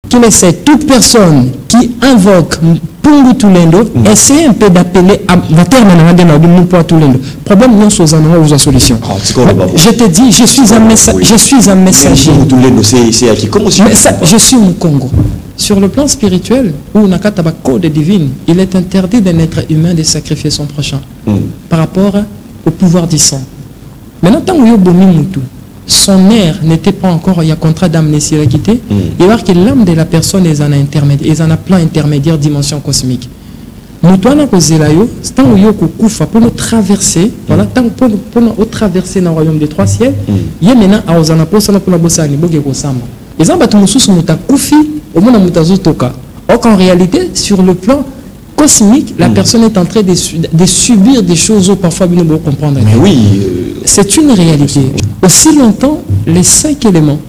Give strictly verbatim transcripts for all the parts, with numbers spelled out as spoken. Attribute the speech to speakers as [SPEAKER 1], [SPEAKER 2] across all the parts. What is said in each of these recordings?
[SPEAKER 1] qu'il essaie, toute personne qui invoque Pungu Tulendo, mm. essaie un peu d'appeler à la terre de Tulendo. Problème, non, sur un endroit où la solution. Ah, je te dis, je suis un, messa oui. je suis un messager.
[SPEAKER 2] C'est à qui? Comment
[SPEAKER 1] je suis au Congo. Sur le plan spirituel, où on a un code divin, il est interdit d'un être humain de sacrifier son prochain mm. par rapport au pouvoir du sang. Maintenant, tant que son air n'était pas encore, il y a contrat d'amnésie à quitter, mm. il va voir que l'âme de la personne est en intermédiaire, ils en a plein intermédiaire, dimension cosmique. Nous, toi, c'est tant que pour nous traverser, voilà, tant pour nous traverser dans le royaume des trois ciels, il y a maintenant à Ozana pour ça pour la bossa ni bogue kosamba. Les gens battent nous sous nous koufi au monde mutazo toka. Or qu'en réalité, sur le plan cosmique, la mm. personne est en train de, de subir des choses où parfois nous ne comprendre.
[SPEAKER 2] Mais oui. Euh...
[SPEAKER 1] C'est une réalité. Aussi longtemps, les cinq éléments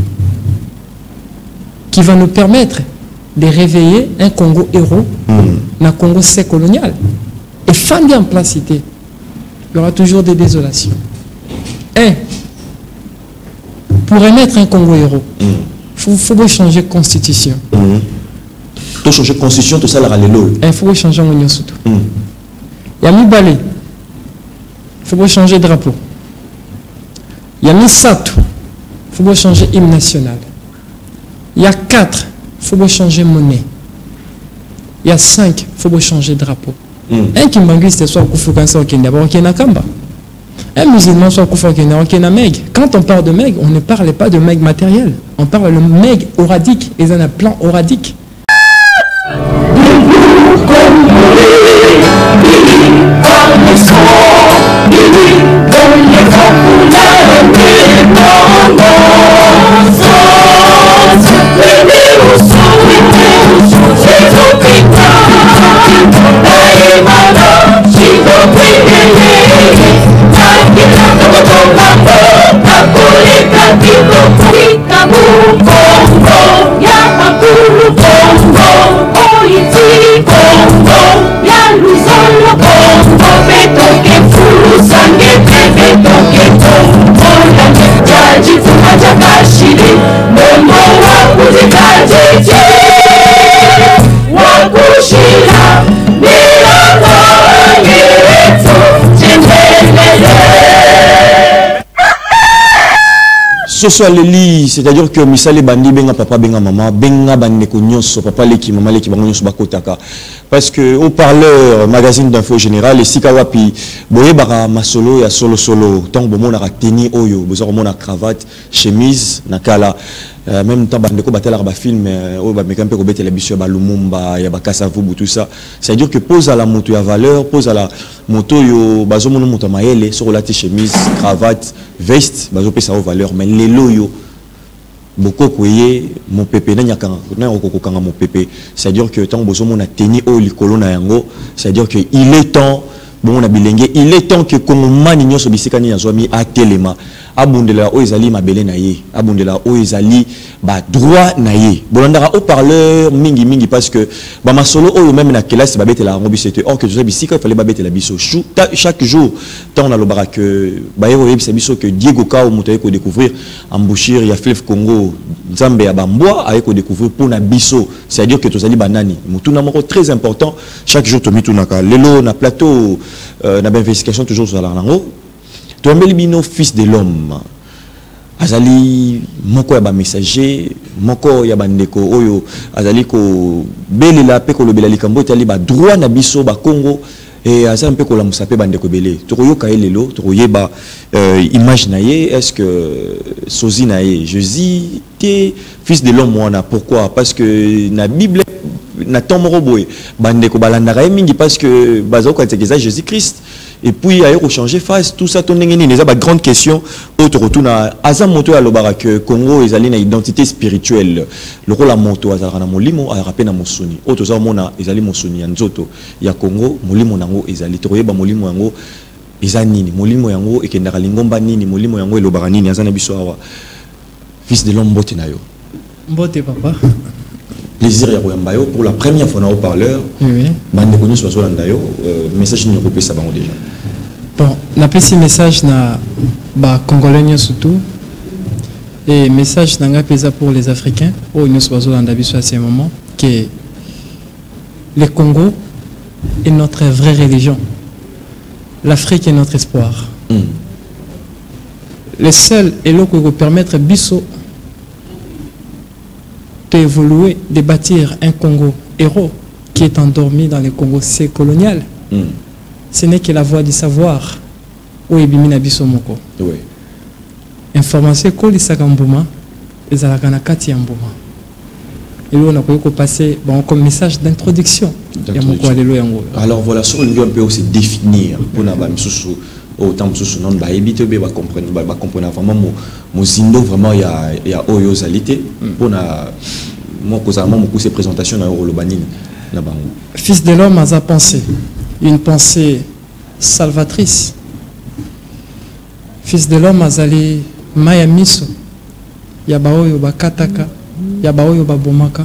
[SPEAKER 1] qui vont nous permettre de réveiller un Congo héros, mm. un Congo c'est colonial, et fondé en place cité, il y aura toujours des désolations. Un, pour émettre un Congo héros, il mm. faut, faut changer de constitution.
[SPEAKER 2] Mm. Tout changer de constitution, tout ça, la ralelo.
[SPEAKER 1] Il faut changer de union surtout. Il y a mis balai. Il faut changer de drapeau. Il y a mis satou. Il faut changer hymne national. Il y a quatre. Il faut changer monnaie. Il y a cinq. Il faut changer de drapeau. Mm. Un qui m'anguise, c'est soit Koufou Kansa au Kenya, au Kenya Kamba. Un musulman, soit Koufou Kenya, au Kenya Meg. Quand on parle de Meg, on ne parle pas de Meg matériel. On parle de Meg oradique. Ils ont un plan oradique.
[SPEAKER 2] Social lit, c'est-à-dire que misale bandi benga papa benga maman benga bande ko nyonso papa leki maman leki bango nyonso bakotaka parce que au parleur magazine d'info général et sikawapi boye bara masolo ya solo solo tant bomo na teni oyo bozo mona cravate chemise nakala euh, même temps bande ko batela ba film o ba mekampe ko betela biso ba lumumba ya bakasa vubu tout ça c'est-à-dire que pose à la moto ya valeur pose à la moto yo bazo mono moto maele sur la chemise cravate veste bazo pesa au valeur mais les loyo beaucoup koye mon pépé na nyaka na okokokanga mon pépé c'est-à-dire que tant bozo mona teni o likolo na yango c'est-à-dire que il est temps bon na bilenge il est temps que komomani nyoso bisikani ya zomi a telema abundela o ezali mabele na ye abundela o ezali ba droit na ye bolanda au parleur mingi mingi parce que ba masolo o même na classe ba betela ngo bisete or que je bisika il fallait ba betela biso chaque jour tant on a le barak que ba yebo yebisa biso que Diego Kao motaye ko découvrir embouchure ya fleuve Congo Nzambe ya bamboa ayeko découvrir pour na biso c'est-à-dire que tozali banani mutuna moko très important chaque jour to mitunaka lelo na plateau euh, na investigation toujours sur la lango to ambeli bino fils de l'homme azali moko ya ba messager moko ya bandeko oyo azali ko belela pe ko lobela likambo tali ba droit na biso ba Congo et azali pe ko la musape bandeko belé to yoka elelo to yeba image na ye est-ce que sozi na ye Jésus té fils de l'homme wana pourquoi parce que na Bible na tomoro boy bandeko balandaka mingi parce que bazo ko tsekeza Jésus Christ et puis il a changé face tout ça ton ngeni les ba grande question autre retourna azam moto ya lobara que Congo ezali na identité spirituelle le rôle la moto azara na molimo a rappelé na mosuni auto za mona ezali mosuni ya nzoto ya Congo molimo nango ezali to yeba molimo yango ezanini molimo yango ekendaka lingomba nini molimo yango elobara nini azana biso awa fils de l'homme mbote na yo
[SPEAKER 1] mbote papa
[SPEAKER 2] plaisir ya koyamba yo pour la première fois na haut-parleur
[SPEAKER 1] oui
[SPEAKER 2] bande connu sur Zolanda yo message ni repé ça bango déjà
[SPEAKER 1] bon na petit message na ba congolais surtout Et message nanga pesa pour les Africains, au nous sommes dans à ce moment, que le Congo est notre vraie religion. L'Afrique est notre espoir. Mm. Le seul élo qui peut permettre Bisso d'évoluer, de bâtir un Congo héros qui est endormi dans le Congo c'est colonial. Mm. Ce n'est que la voie du savoir. Où est Bimina Bisso Moko. Oui. Information que les Sagambuma, les Alaganakati Ambuma. Et là, on a pu passer bon, comme message d'introduction.
[SPEAKER 2] Alors voilà, sur le on peut aussi définir pour nous autant que nous va éviter de comprendre, va comprendre vraiment mon zindo vraiment il y a il y a oyosalité pour na mon cousin mon ces présentations dans le banine là-bas.
[SPEAKER 1] Fils de l'homme a pensé une pensée salvatrice. Fils de l'homme a allé Maya Miso, Yabaoyo Bakataka, Yabaoyo Babomaka,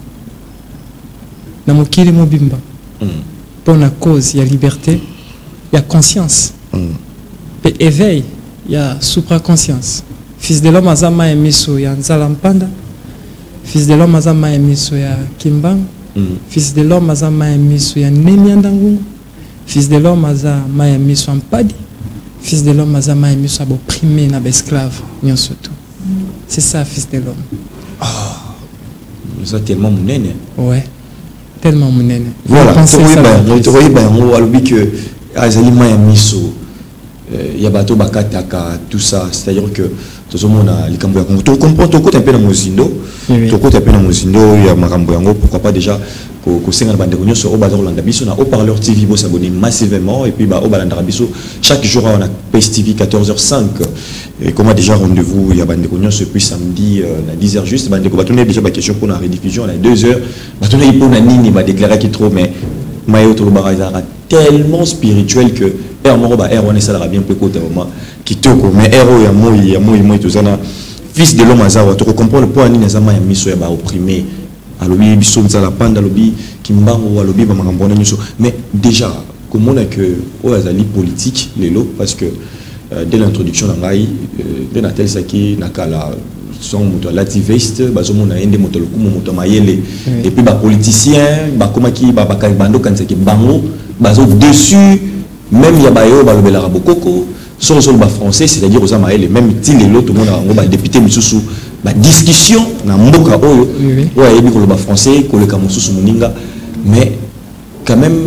[SPEAKER 1] Namokili Mobimba, pour la cause, il y a liberté, il y a conscience, et éveil, il y a supra-conscience. Fils de l'homme a Maya Miso, il y a Nzalampanda, fils de l'homme a Maya Miso, il y a Kimbang, fils de l'homme a Maya Miso, il y a Nemiandangu, fils de l'homme a Maya Miso, Ampadi. Fils de l'homme, Azama et Miso a opprimé na esclave, surtout. C'est ça, fils de l'homme.
[SPEAKER 2] Ah, ça tellement mounene.
[SPEAKER 1] Ouais, tellement mounene.
[SPEAKER 2] Voilà, tu vois, ben, on voit que Azali Maya Miso, Yabato Bakataka, tout ça, c'est-à-dire que tout le monde a les Cambouya. Tu comprends, tu écoutes un peu dans mon zindo, tu écoutes un peu dans mon zindo, il y a Macambouya, pourquoi pas déjà que c'est un bande de sur Obador Landabiso, on a haut-parleur T V, s'abonner massivement, et puis bah, Obalandarabiso, chaque jour on a P S T V quatorze heures cinq, et comme a déjà rendez-vous, il y a bande de depuis samedi à dix heures juste, bande de Batoné déjà ma question pour la rediffusion, on a deux heures, Batoné il pour Nini, il va déclarer qu'il trop, mais Mayo Tolobarazara tellement spirituel que R Moroba R on est ça bien peu côté moment qui te mais R il y a moi il y a moi il y a tout ça fils de l'homme Azara tu comprends le point Nini Azama ya miso ya ba opprimé alobi biso nzala panda alobi kimbango alobi ba makambona nyuso mais déjà comment on a que o azali politique lelo parce que euh, dès l'introduction na ngai dès na tel saki nakala son moto l'activiste bazo mona ende moto le kumo moto mayele et puis ba politicien ba komaki ba ba bando kansaki bango bazo dessus même ya bayo ba lobela rabokoko sur sur ba français c'est-à-dire aux amaele même ti lelo tout monde a ba député misusu ba discussion na mboka oyo ouais ebi ko ba français ko le kamususu moninga mais quand même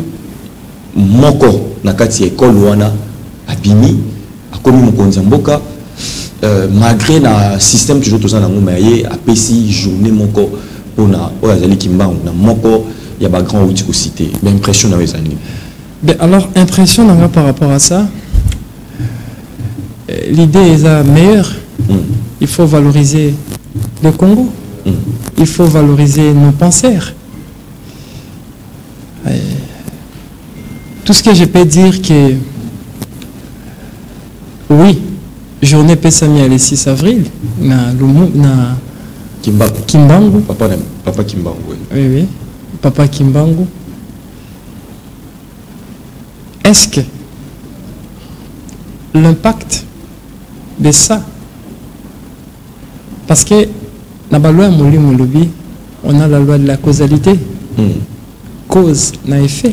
[SPEAKER 2] moko na kati école wana abimi akomi mokonzi mboka euh, malgré le système toujours tout ça dans le a pessi journée moko pour na oyazali kimbango na moko il y a pas grand outil ko citer mais impression na wezani
[SPEAKER 1] ben alors impression na par rapport à ça l'idée est la meilleure mm. Il faut valoriser le Congo mm. Il faut valoriser nos penseurs et tout ce que je peux dire que oui journée Pessamia le six avril na Lumu na
[SPEAKER 2] Kimbangu
[SPEAKER 1] Kimbangu
[SPEAKER 2] papa papa Kimbangu oui
[SPEAKER 1] oui, oui. Papa Kimbangu est-ce que l'impact de ça parce que na ba loi molimo lobi on a la loi de la causalité mm. Cause na effet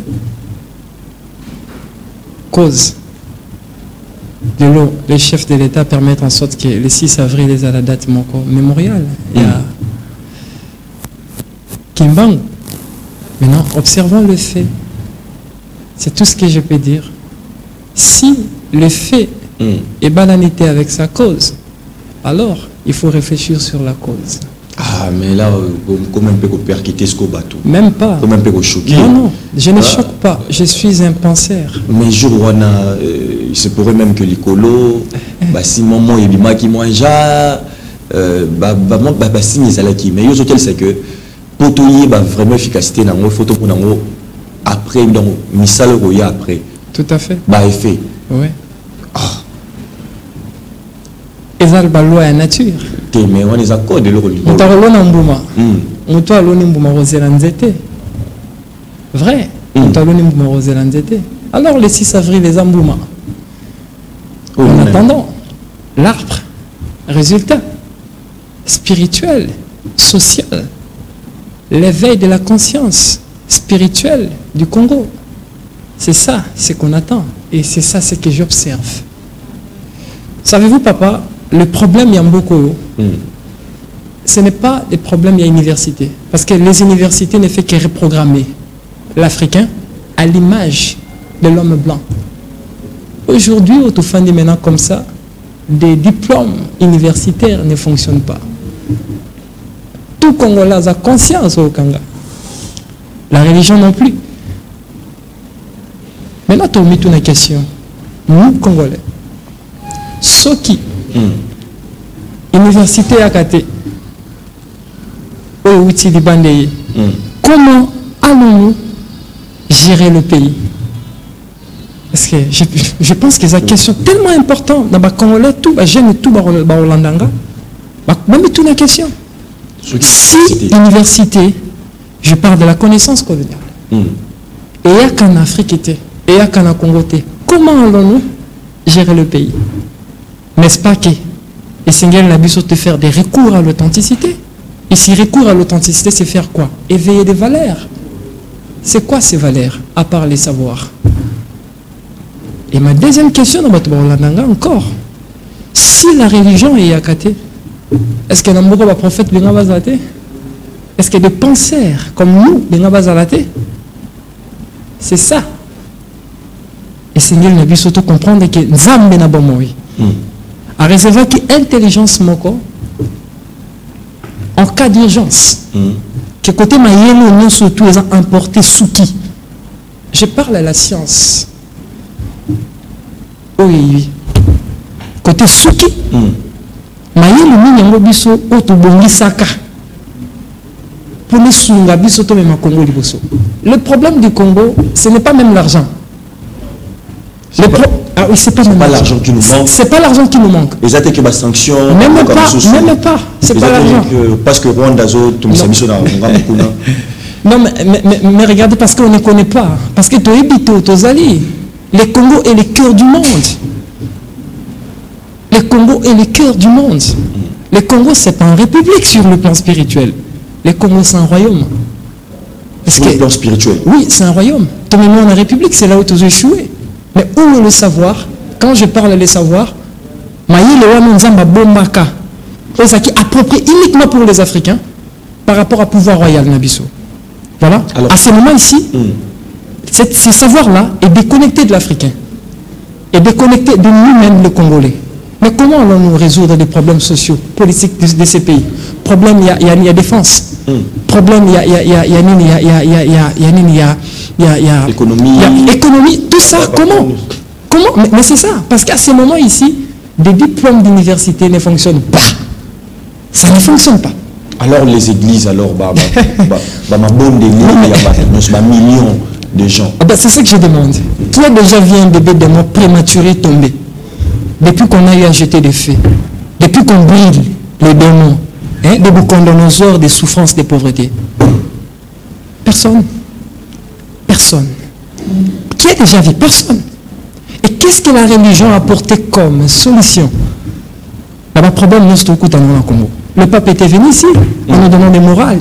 [SPEAKER 1] cause de l'eau, les chefs de l'État permettent en sorte que le six avril est à la date mémoriale. Il y a Kimbangu. Maintenant, observons le fait. C'est tout ce que je peux dire. Si le fait mm. est banalité avec sa cause, alors il faut réfléchir sur la cause.
[SPEAKER 2] Ah, mais là, comment on peut percuter ce bateau?
[SPEAKER 1] Même pas.
[SPEAKER 2] Comment on peut choquer?
[SPEAKER 1] Non, non, je ne ah. choque pas. Je suis un penseur.
[SPEAKER 2] Mais jour où on a, il se pourrait même que l'écolo, bah si maman il m'a qui mange, bah bah bah bah si mais ça là qui, mais l'autre c'est que pour tout y bah vraiment efficacité dans nos photos pour dans après donc misal roya après.
[SPEAKER 1] Tout à fait.
[SPEAKER 2] Bah effet.
[SPEAKER 1] Oui. Ah. Et ça le loi la nature.
[SPEAKER 2] Mais on les accorde de l'eau.
[SPEAKER 1] On t'a relou dans Mbouma. On t'a relou dans Mbouma Rosélanzete. Vrai. On t'a relou dans Mbouma Rosélanzete. Alors le six avril les Mbouma. En attendant l'arbre. Résultat. spirituel, social, l'éveil de la conscience spirituelle du Congo. C'est ça, ce qu'on attend. Et c'est ça, ce que j'observe. Savez-vous, papa, le problème, il y a beaucoup. Mm. Ce n'est pas des problèmes à l'université. Parce que les universités ne font que reprogrammer l'Africain à l'image de l'homme blanc. Aujourd'hui, au tout fin de maintenant comme ça, des diplômes universitaires ne fonctionnent pas. Tout Congolais a conscience au Kanga. La religion non plus. Maintenant, tu as mis une question. Nous, Congolais, ceux qui, mm. université à Kate, mm. comment allons-nous gérer le pays? Parce que je, je pense que c'est une question tellement importante. Dans le Congolais, tout, j'aime tout le Holandanga. Même toute la question. Si université, je parle de la connaissance coloniale. Mm. Et il y a qu'en Afrique était, et il y a qu'en Congo, comment allons-nous gérer le pays? N'est-ce pas que les Seigneurs n'a besoin de faire des recours à l'authenticité? Et si recours à l'authenticité, c'est faire quoi? Éveiller des valeurs. C'est quoi ces valeurs, à part les savoirs? Et ma deuxième question, encore, si la religion est yakate, est-ce qu'il y a un prophète qui est Est-ce qu'il y a des penseurs comme nous qui sont C'est ça. Et Seigneur n'a pas surtout comprendre que Nzambe na bomoi. À réserver que l'intelligence moko, en cas d'urgence, que côté maïelo non surtout ils ont importé souki. Je parle à la science. Oui, oui. Côté souki, maïelo ni yango biso otobongi saka. Pour les sunga biso to même Congo liboso. Le problème du Congo, ce n'est pas même l'argent. Le pro... Ah oui, c'est pas,
[SPEAKER 2] pas l'argent qui nous manque.
[SPEAKER 1] C'est pas l'argent qui nous manque.
[SPEAKER 2] Les attaques de sanctions.
[SPEAKER 1] Même pas, même pas. C'est pas l'argent.
[SPEAKER 2] Parce que Rwanda, tout le monde
[SPEAKER 1] Non, mais, mais, mais, mais regardez, parce qu'on ne connaît pas. Parce que tu habites aux alliés. Le Congo est le cœur du monde. Le Congo est le cœur du monde. Le Congo, c'est pas une république sur le plan spirituel. Le Congo, c'est un royaume.
[SPEAKER 2] Parce sur que, le plan spirituel.
[SPEAKER 1] Oui, c'est un royaume. Ton mémoire, la république, c'est là où tu as échoué. Mais où est le savoir? Quand je parle de savoir, c'est qui approprié uniquement pour les Africains par rapport au pouvoir royal Nabiso. Voilà. Alors, à ce moment ici, mm. ce savoir-là est déconnecté de l'Africain, est déconnecté de nous-mêmes, les Congolais. Mais comment allons-nous résoudre les problèmes sociaux, politiques de, de ces pays? Problème, il y a, y, a, y a défense. Mm. Problème, il y a, y a, y a, y a, y a, y a, y a, y a, y a, il y a, il y a
[SPEAKER 2] économie,
[SPEAKER 1] il y a économie, tout ça, comment Comment Mais, mais c'est ça, parce qu'à ce moment ici, des diplômes d'université ne fonctionnent pas. Ça ne fonctionne pas.
[SPEAKER 2] Alors les églises, alors, bah, bah, bah, bah, ma bonne délire, il y a un million de gens.
[SPEAKER 1] Ah bah, c'est ça que je demande. Toi déjà viens un bébé de mort prématuré tombé. Depuis qu'on a eu à jeter des feux, depuis qu'on brille les démons, hein, des boucandonoseurs, des souffrances, des pauvretés. Personne. Personne. Qui a déjà vu? Personne. Et qu'est-ce que la religion a apporté comme solution? Là-bas, problème, nous, c'est au Congo. Le pape était venu ici, en nous donnant des morales.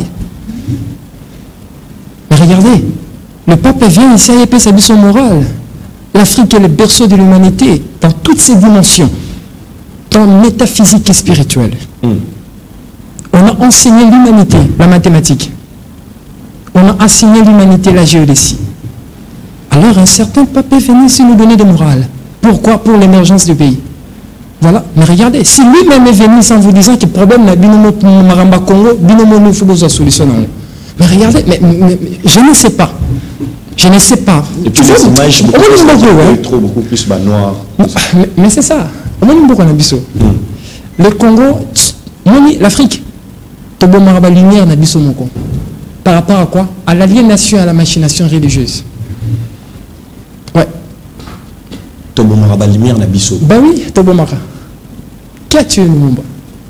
[SPEAKER 1] Mais regardez, le pape vient ici à épée sa mission morale. L'Afrique est le berceau de l'humanité, dans toutes ses dimensions, dans métaphysique et spirituelle. Mm. On a enseigné l'humanité, la mathématique. On a enseigné l'humanité, la géodésie. Alors un certain pape est venu ici nous donner des morales. Pourquoi? Pour l'émergence du pays. Voilà. Mais regardez, si lui-même est venu sans vous disant que le problème n'a binomo maramba Congo, binomo nous faut la solution. Mais regardez, mais, mais, mais je ne sais pas. Je ne sais pas.
[SPEAKER 2] Et puis les images beaucoup plus, hein? Trop, beaucoup plus bah, noir.
[SPEAKER 1] Mais, mais c'est ça. Mm. Le Congo, l'Afrique, Tobo maramba lumière n'a biso moko. Par rapport à quoi? À l'aliénation et à la machination religieuse. Ouais.
[SPEAKER 2] Tobomara Balimir na biso.
[SPEAKER 1] Bah oui, Tobomara. Qui a tué Lumumba?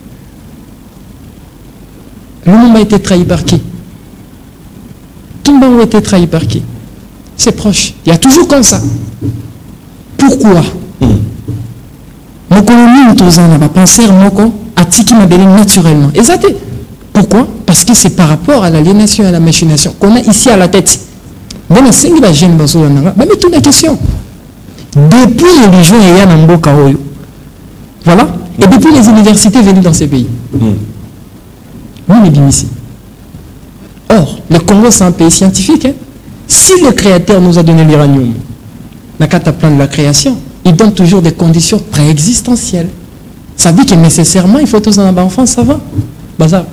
[SPEAKER 1] Lumumba a été trahi par qui? Kimbangu a été trahi par qui? C'est proche. Il y a toujours comme ça. Pourquoi? Moko Lumi Mutozana va penser Moko Atiki Mabele naturellement. Exactement. Pourquoi? Parce que c'est par rapport à l'aliénation et à la machination qu'on a ici à la tête. Bon, c'est une jeune mais toute la question. Depuis les régions et Yanambo Kaoyo. Voilà. Et depuis les universités venues dans ces pays. Mm. Nous, on est bien ici. Or, le Congo, c'est un pays scientifique. Hein. Si le créateur nous a donné l'uranium, la carte plan de la création, il donne toujours des conditions préexistentielles. Ça dit que nécessairement, il faut tous en avoir enfant, ça va. Bazar.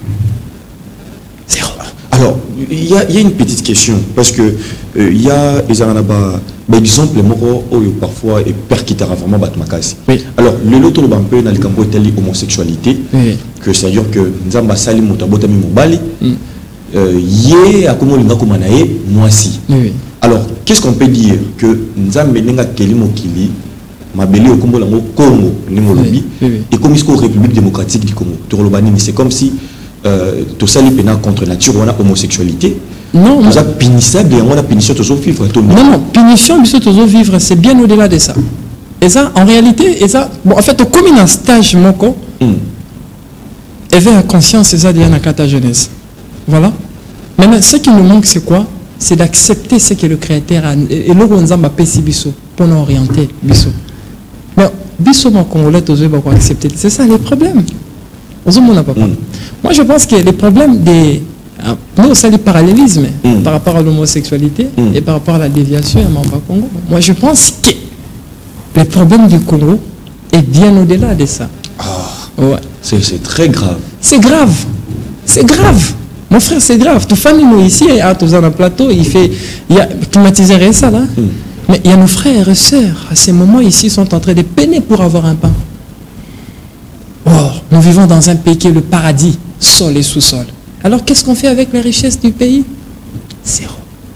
[SPEAKER 2] Zéro. Alors, il y, y a une petite question, parce que il euh, y a les Aranaba, par exemple, moro parfois et perkitara vraiment batmakasi. Oui. Alors, le loto le bampé dans le campo est l'homosexualité, oui. Que c'est-à-dire que Nzamba sali motabotami mobali, yé a comment l'inga komanae moi si. Alors, qu'est-ce qu'on peut dire que Nzamba nenga keli mokili mabeli au Congo lango Congo nimolobi et comme ici République démocratique du Congo. C'est comme si Euh, tout ça, les pénal contre nature, on a homosexualité.
[SPEAKER 1] Non,
[SPEAKER 2] nous avons punissable et on a punition toujours vivre.
[SPEAKER 1] Non, non, punition, toujours vivre, c'est bien au-delà de ça. Et ça, en réalité, et ça, bon, en fait, comme un stage, mon co, éveil à conscience, c'est ça, de la jeunesse. Voilà. Maintenant, ce qui nous manque, c'est quoi? C'est d'accepter ce que le Créateur a. Et là, on a fait biso pour nous orienter, biso. Mais biso, mon Congolais, tous les accepter. C'est ça les problèmes. Mm. Moi, je pense que les problèmes des... Nous, c'est le parallélisme mm. par rapport à l'homosexualité mm. et par rapport à la déviation à Mamba Congo. Moi, je pense que le problème du Congo est bien au-delà de ça.
[SPEAKER 2] Oh, ouais. C'est très grave.
[SPEAKER 1] C'est grave. C'est grave. Mon frère, c'est grave. Tout famille, nous, ici, à tous dans un plateau, il fait... Il y a climatisé ça, là. Mm. Mais il y a nos frères et sœurs, à ces moments ici, sont en train de peiner pour avoir un pain. Or, nous vivons dans un pays qui est le paradis, sol et sous-sol. Alors, qu'est-ce qu'on fait avec les richesses du pays? Zéro.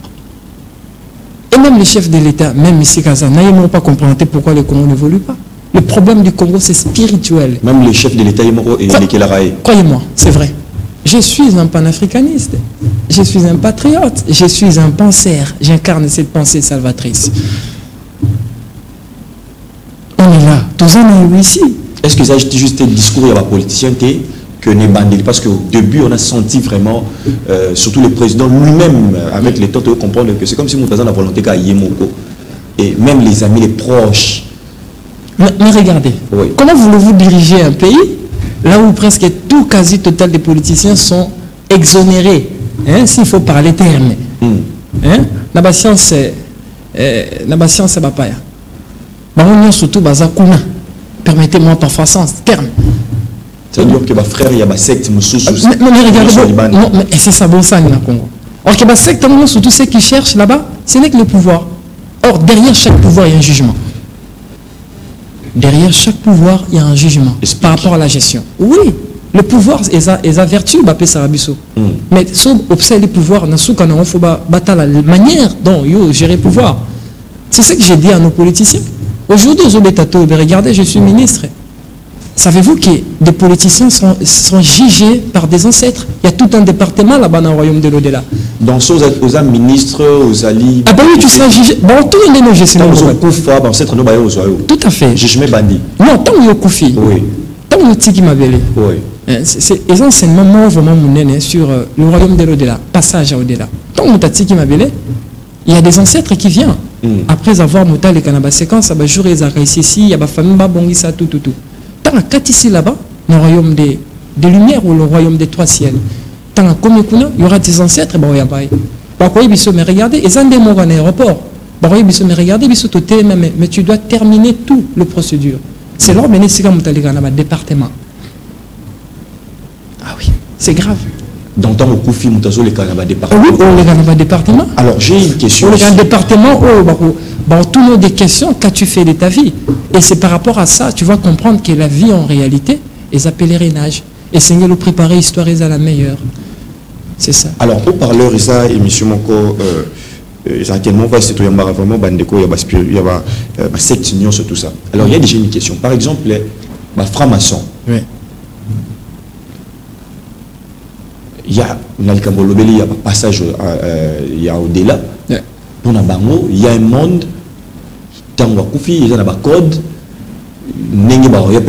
[SPEAKER 1] Et même les chefs de l'État, même ici, Kaza, n'ayons pas comprendre pourquoi le Congo n'évolue pas. Le problème du Congo, c'est spirituel.
[SPEAKER 2] Même les chefs de l'État, ils sont
[SPEAKER 1] croyez-moi, c'est vrai. Je suis un panafricaniste. Je suis un patriote. Je suis un penseur. J'incarne cette pensée salvatrice. On est là. Tous en est ici.
[SPEAKER 2] Est-ce que ça juste un discours à la politicienne que les bandits? Parce qu'au début, on a senti vraiment, euh, surtout le président lui-même, avec les temps, de comprendre que c'est comme si nous avons la volonté qu'à Yemoko. Et même les amis, les proches.
[SPEAKER 1] Mais, mais regardez, oui. Comment voulez-vous diriger un pays là où presque tout, quasi total des politiciens sont exonérés, hein, s'il faut parler terme. Mm. Hein? La science, c'est la science, c'est papaya. On a surtout Bazakuna. Permettez-moi parfois sans terme.
[SPEAKER 2] C'est-à-dire que ma frère, il y a ma secte, mon sous sous.
[SPEAKER 1] Mais regardez, non, mais c'est ça, bon sang, le Congo. Or, que ma secte, surtout ceux qui cherchent là-bas, ce n'est que le pouvoir. Or, derrière chaque pouvoir, il y a un jugement. Derrière chaque pouvoir, il y a un jugement. Explique. Par rapport à la gestion. Oui, le pouvoir est sa vertu, Bapé Sarabiso. Mm. Mais si on observe les pouvoirs, il faut battre la manière dont ils gèrent le pouvoir. C'est ce que j'ai dit à nos politiciens. Aujourd'hui, regardez, je suis ministre. Savez-vous que des politiciens sont, sont jugés par des ancêtres? Il y a tout un département là-bas dans le royaume de l'au-delà.
[SPEAKER 2] Dans ceux aux ministres, aux alliés.
[SPEAKER 1] Ah ben oui, tu seras jugé. Bon, tout le monde est jugé. Tout à fait.
[SPEAKER 2] Je me bandit.
[SPEAKER 1] Non, tant que Koufi.
[SPEAKER 2] Oui.
[SPEAKER 1] Tant que Tiki Mabele. Oui. C'est essentiellement moi vraiment mon sur le royaume de l'au-delà, passage à au-delà. Tant que Tiki Mabele, il y a des ancêtres qui viennent. Mm. Après avoir monté les canabas séquences, il y a des jours ici, il y a des familles qui ça tout, tout, tout. Tant qu'à ici là-bas, dans le royaume des, des lumières ou le royaume des trois ciels, tant qu'à comme il y aura des ancêtres, bon, il y a pas. Mais regardez, ils ont des mots en aéroport. Mais regardez, mais tu dois terminer tout le procédure. C'est là où on est dans le département. Ah oui, c'est grave.
[SPEAKER 2] Dans le temps où Koufi Moutazo, les Canabas département.
[SPEAKER 1] Oui, les Canabas département.
[SPEAKER 2] Alors j'ai une question.
[SPEAKER 1] Les Canabas département, oh, tout le monde des questions, qu'as-tu fait de ta vie? Et c'est par rapport à ça, tu vas comprendre que la vie en réalité est un pèlerinage. Et c'est nous préparer l'histoire à la meilleure. C'est ça.
[SPEAKER 2] Alors, au parleur, il y a émission Moko, exactement, c'est tout, il y a vraiment Bandeko, il y a une secte, sur tout ça. Alors, il y a déjà une question. Par exemple, les francs-maçons.
[SPEAKER 1] Oui.
[SPEAKER 2] Il y a il y a un passage il y a au-delà. Il y a un monde, tant que il y a un code, il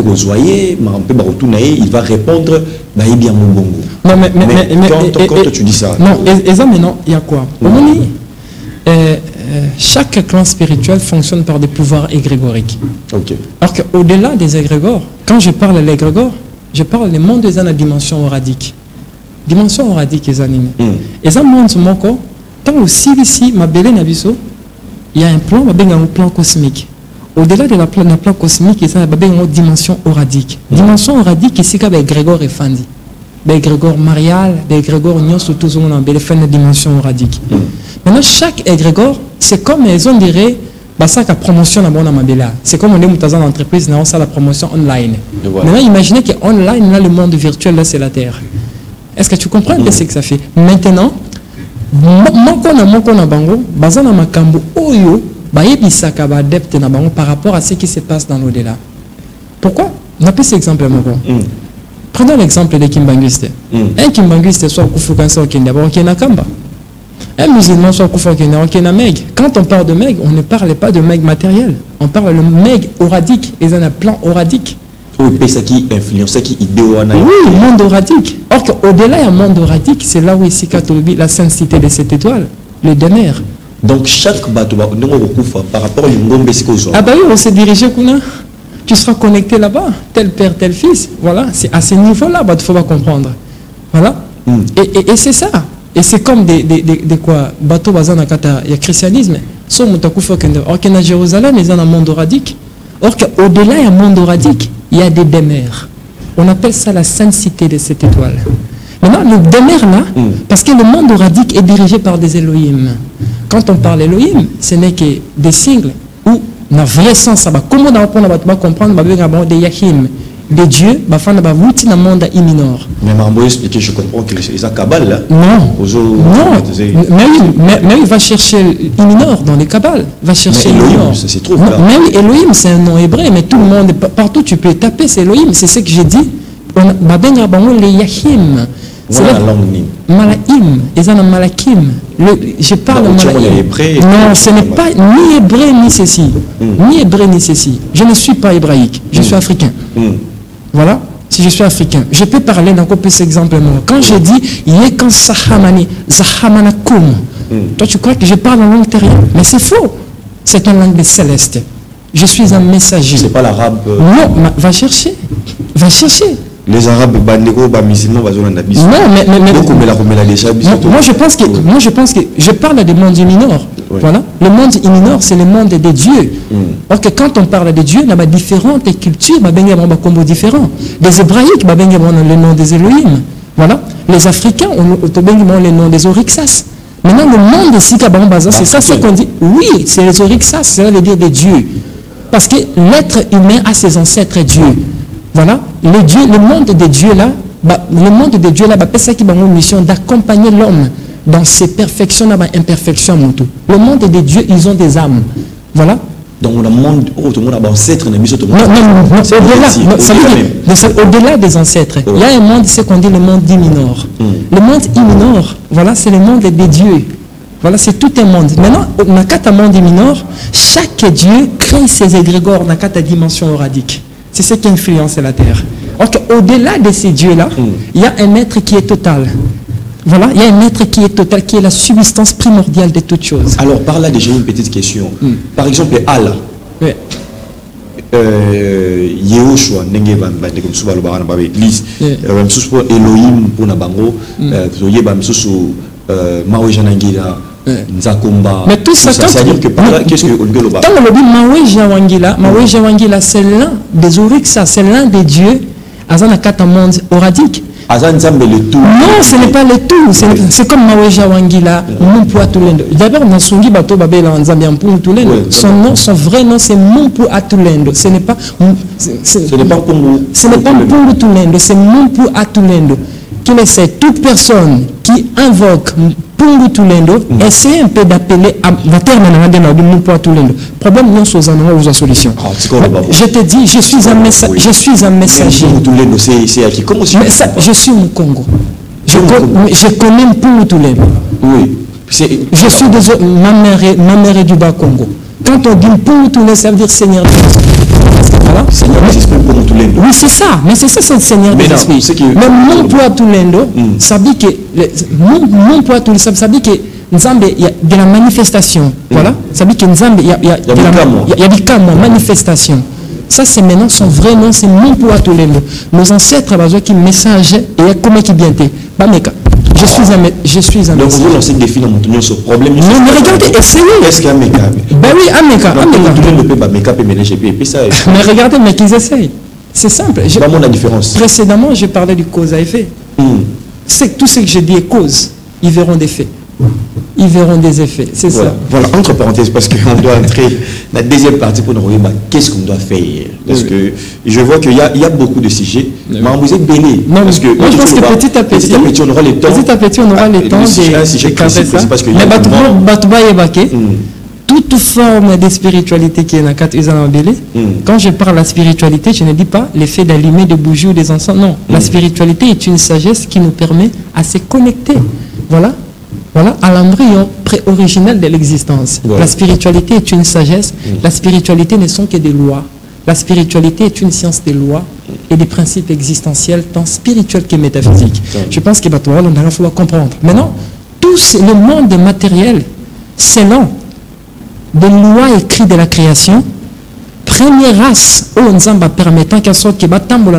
[SPEAKER 2] va répondre bah, il bien mon bongo.
[SPEAKER 1] Non, mais, mais, mais, mais
[SPEAKER 2] quand, et, quand et, tu dis ça.
[SPEAKER 1] Non, et ça, maintenant, il y a quoi? Au moment euh, chaque clan spirituel fonctionne par des pouvoirs égrégoriques.
[SPEAKER 2] Okay.
[SPEAKER 1] Alors qu'au-delà des égrégores, quand je parle de l'égrégore, je parle des mondes de la dimension oradique. Dimension oradique, les animés. Et ça, monde, tant aussi ici, ma belle Nabiso, il y a un plan, un plan cosmique. Au-delà de la plan, la plan cosmique, il y a une dimension oradique. Dimension oradique, ici, il y a égrégore et fandi. L'égrégore marial, l'égrégore nion, surtout, on a une dimension oradique. Maintenant, chaque égrégore, c'est comme, on dirait, bah, ça, la promotion, c'est comme on est dans une entreprise, on a la promotion online. Maintenant, imaginez qu'online, là, le monde virtuel, là, c'est la Terre. Est-ce que tu comprends un peu ce que ça fait? Maintenant, par rapport à ce qui se passe dans l'au-delà. Pourquoi? On a pris cet exemple. Prenons l'exemple de Kimbanguiste. Un Kimbanguiste soit Koufoukans soit Kendabor Kenakamba. Un musulman soit Koufoukans Kenameg. Quand on parle de Meg, on ne parle pas de Meg matériel. On parle de Meg oradique. Ils ont un plan oradique.
[SPEAKER 2] Oui, qui influence, qui idéo.
[SPEAKER 1] Oui, monde oradique. Or qu'au-delà d'un monde oradique, c'est là où ici Katolobi, la sainte cité de cette étoile, le demeure.
[SPEAKER 2] Donc chaque bateau, par rapport à une
[SPEAKER 1] ah bah oui, on s'est dirigé Kuna. Tu seras connecté là-bas, tel père, tel fils. Voilà, c'est à ce niveau-là, il faut pas comprendre. Voilà. Mm. Et, et, et c'est ça. Et c'est comme des, des, des, des quoi, bateau bazana kata, il y a christianisme. Sauf Moutakoufo Kende. Or qu'il y a Jérusalem, ils ont un monde oradique. Or qu'au-delà, il y a un monde oradique, il y a des demeures. On appelle ça la sainte cité de cette étoile. Maintenant, le demeure là, mm. parce que le monde oradique est dirigé par des Elohim. Quand on parle Elohim, ce n'est que des sigles où, dans le vrai sens, comment on va comprendre des Yahim, des dieux, dans le monde imminor.
[SPEAKER 2] Mais je expliquer, je comprends que c'est un Kabbal là.
[SPEAKER 1] Non, non. Mais, mais, mais il va chercher imminor dans les Kabbales. Va chercher
[SPEAKER 2] mais Elohim, c'est trop tard.
[SPEAKER 1] Mais oui, Elohim, c'est un nom hébreu, mais tout le monde, partout tu peux taper, c'est Elohim. C'est ce que j'ai dit. On a les Yahim.
[SPEAKER 2] C'est la langue
[SPEAKER 1] Malakim, ils ont un Malakim. Je parle de Malakim. Non, ce n'est pas ni hébreu ni ceci. Mm. Ni hébreu ni ceci. Je ne suis pas hébraïque, je mm. suis africain. Mm. Voilà, si je suis africain. Je peux parler d'un peu plus exemple. Quand je dis Yekan Sahamani, Zahamanakum, toi tu crois que je parle en langue terrienne, mais c'est faux. C'est une langue céleste. Je suis un messager.
[SPEAKER 2] C'est pas l'arabe. Euh...
[SPEAKER 1] Non, va chercher. Va chercher.
[SPEAKER 2] Les Arabes, les musulmans, ils ont un habit.
[SPEAKER 1] Non, mais, mais, mais non, moi je pense que, moi je pense que, je parle du monde imminor. Oui. Voilà, le monde imminor, c'est le monde des dieux. Mm. Or que quand on parle de dieux, il y a différentes cultures, il y a des combos différents. Les Hébraïques, il y a le nom des Elohim. Voilà, les Africains ont le nom des Oryxas. Maintenant, le monde ici, c'est ça, c'est qu'on dit. Oui, c'est les Oryxas, ça veut dire des dieux. Parce que l'être humain a ses ancêtres dieux. Voilà, le, Dieu, le monde des dieux là, bah, le monde des dieux là, bah, c'est ça qui a une mission d'accompagner l'homme dans ses perfections, dans ses imperfections. Le monde des dieux, ils ont des âmes. Voilà.
[SPEAKER 2] Donc le monde, oh, tout le monde a ancêtre, non,
[SPEAKER 1] non, non, non, c'est au-delà, au-delà des ancêtres. Oh. Il y a un monde, c'est qu'on dit le monde imminor. Mm. Le monde imminor, voilà, c'est le monde des dieux. Voilà, c'est tout un monde. Maintenant, dans le monde imminor, chaque dieu crée ses égrégores dans la dimension oradique. C'est ce qui influence la Terre. Donc, au-delà de ces dieux-là, mm. il y a un être qui est total. Voilà, il y a un être qui est total, qui est la substance primordiale de toutes choses.
[SPEAKER 2] Alors, par là, déjà, une petite question. Mm. Par exemple, Allah.
[SPEAKER 1] Oui.
[SPEAKER 2] Yehoshua, Nenge Bamba, comme souvent le baran dans l'église. Elohim pour Nabango, Yeba Msusu, Mawe Janangila.
[SPEAKER 1] Mais tout ça,
[SPEAKER 2] c'est-à-dire que par là, qu'est-ce que Olgoloba?
[SPEAKER 1] Quand on dit Mawe Jawangila, Mawe Jawangila, c'est l'un des Oryxas, c'est l'un des dieux, Azana Kata monde oradique.
[SPEAKER 2] Azan Zambe le tout.
[SPEAKER 1] Non, ce n'est pas le tout, c'est comme Mawe Jawangila, Mumpu Atulendo. D'abord, Nasungi Bato Babela en Zambia Mumpu Atulendo. Son nom, son vrai nom, c'est Mumpu Atulendo. Ce n'est pas.
[SPEAKER 2] Ce n'est pas Mumpu.
[SPEAKER 1] Ce n'est pas Mumpu Atulendo, c'est Mumpu Atulendo. Qui le sait, toute personne qui invoque Pungu Tulendo, mm. essaie un peu d'appeler à la terre de Mumpu Tulendo. Problème, non, c'est une solution. Ah, je te dis, je suis un, messa oui. je suis un messager.
[SPEAKER 2] Tulendo, c'est à qui? Comment
[SPEAKER 1] Mais ça, je suis au Congo. Je, con, je connais Pungu Tulendo.
[SPEAKER 2] Oui.
[SPEAKER 1] Je suis désolé, ma mère, est, ma mère est du Bas Congo. Quand on dit Mpumutulen, ça veut dire Seigneur des esprits. Voilà.
[SPEAKER 2] Seigneur des esprits Mpumutulen.
[SPEAKER 1] Oui, c'est ça. Mais c'est ça, c'est le Seigneur des esprits. Mais mon poids tout l'endo, ça dit que mon poids tout ça veut dire que Nzambe, il y a de la manifestation. Voilà. Ça veut dire que Nzambe, il y a il y a il y a des cas manifestation. Ça, c'est maintenant son vrai nom, c'est mon poids tout l'endo. Nos ancêtres avaient qui message et comment qui bien été. Je suis un je suis un
[SPEAKER 2] donc vous lancez des défis dans mon tournoi sur problème.
[SPEAKER 1] Mais regardez, essayez.
[SPEAKER 2] Est-ce qu'il y a un méca?
[SPEAKER 1] Ben oui, un méca. Un méca. Mais regardez, mais qu'ils essayent. C'est simple.
[SPEAKER 2] C'est pas la différence.
[SPEAKER 1] Précédemment, je parlais du cause à effet. Mm. C'est tout ce que je dis est cause. Ils verront des faits. Ils verront des effets. C'est
[SPEAKER 2] voilà.
[SPEAKER 1] ça.
[SPEAKER 2] Voilà, entre parenthèses, parce qu'on doit entrer dans la deuxième partie pour nous regarder qu'est-ce qu'on doit faire. Parce oui. que je vois qu'il y, y a beaucoup de sujets. Oui. Mais vous êtes béni.
[SPEAKER 1] Non, parce que, moi, je pense que
[SPEAKER 2] va,
[SPEAKER 1] petit à petit,
[SPEAKER 2] petit à petit, on aura le temps.
[SPEAKER 1] Petit à petit, on aura le temps de
[SPEAKER 2] parce que
[SPEAKER 1] mais Batouba et Baké, toute forme de spiritualité qui est dans le cadre de quand je parle de la spiritualité, je ne dis pas l'effet d'allumer des bougies ou des encens. Non, mm. la spiritualité est une sagesse qui nous permet à se connecter. Voilà. Voilà, à l'embryon pré-originel de l'existence. Voilà. La spiritualité est une sagesse. Mmh. La spiritualité ne sont que des lois. La spiritualité est une science des lois et des principes existentiels, tant spirituels que métaphysiques. Mmh. Je pense qu'il faut comprendre. Maintenant, tout le monde matériel, c'est lent. Des lois écrites de la création, première race, au Nzamba permettant qu'elle sorte que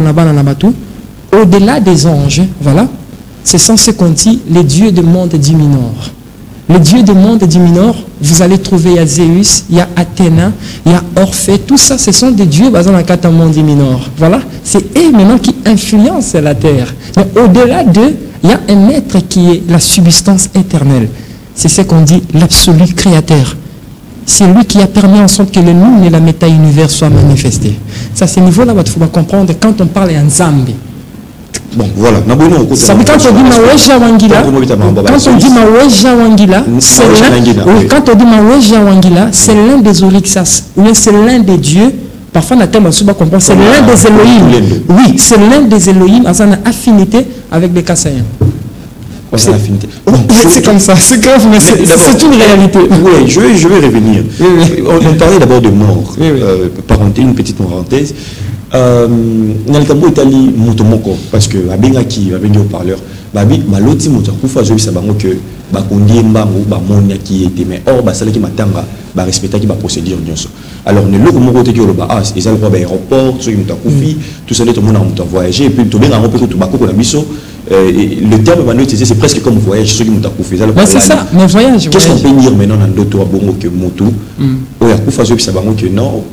[SPEAKER 1] au-delà des anges, voilà. C'est sans ce qu'on dit les dieux du monde du Minor. Les dieux du monde du Minor, vous allez trouver, il y a Zeus, il y a Athéna, il y a Orphée, tout ça, ce sont des dieux basés dans le monde du Minor. Voilà, c'est eux maintenant qui influencent la terre. Mais au-delà d'eux, il y a un être qui est la substance éternelle. C'est ce qu'on dit l'absolu créateur. C'est lui qui a permis en sorte que le monde et la méta-univers soient manifestés. Ça, c'est ce niveau-là, il faut comprendre quand on parle en Nzambe.
[SPEAKER 2] Bon, voilà.
[SPEAKER 1] Ça veut dire quand on dit Maweja Wangila, quand on dit Maweja Wangila, c'est l'un, oui, quand on dit Maweja Wangila, c'est l'un des Orixas, ou c'est l'un des dieux. Parfois, on a tellement souvent comprendre, c'est l'un des Elohim. Oui, c'est l'un des Elohim, en une affinité avec des Kassaïens. C'est comme ça, c'est grave, mais c'est une réalité.
[SPEAKER 2] Oui, je vais, je vais revenir. Oui, oui. On, on parlait d'abord de mort. Oui, oui. Euh, parenthèse, une petite parenthèse. Nalkambo Italie motomoko parce que abengaki abengi au parleur babi maloti moto kufa zo bisa bango que ba kondi mbango ba monia qui était mais or ba sala ki matanga ba respecter ki ba procédure nyonso alors ne loko moko te ki ba ah ils allaient ba aéroport so moto kufi tout ça tout le monde a moto voyager et puis to benga ngopé tout ba ko na biso le terme va utiliser c'est presque comme voyage ceux qui moto kufi
[SPEAKER 1] mais c'est ça mais voyage
[SPEAKER 2] qu'est-ce qu'on peut dire maintenant dans d'autres bongo que moto o ya kufa zo bisa bango que non